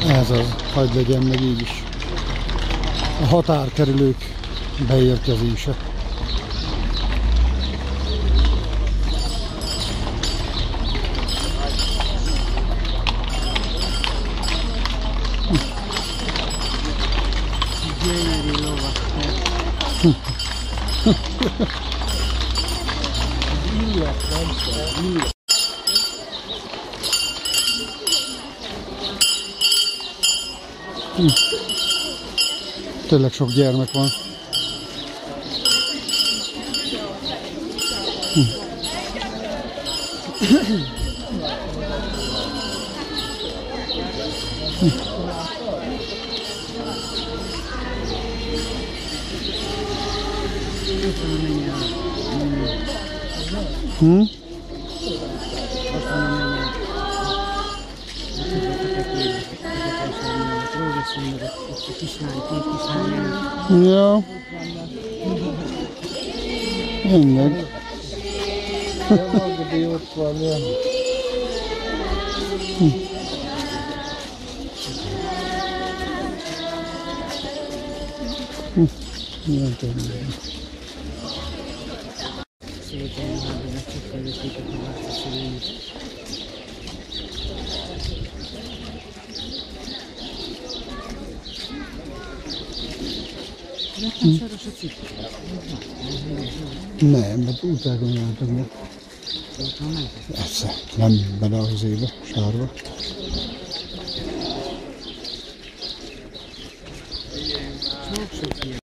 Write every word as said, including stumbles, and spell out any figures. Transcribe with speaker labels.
Speaker 1: Ez az, hagyd legyen meg így is. A határkerülők beérkezése.
Speaker 2: Gyönyörű lovak.
Speaker 1: Hm. Tényleg sok gyermek van. Hm. Hm. Hm? Ja. Tényleg.
Speaker 2: Ott van, ja.
Speaker 1: Hm. Hm. Nem tudom. Nem, mert utágon jártak meg. Egyszer, nem bele az éve, sárba.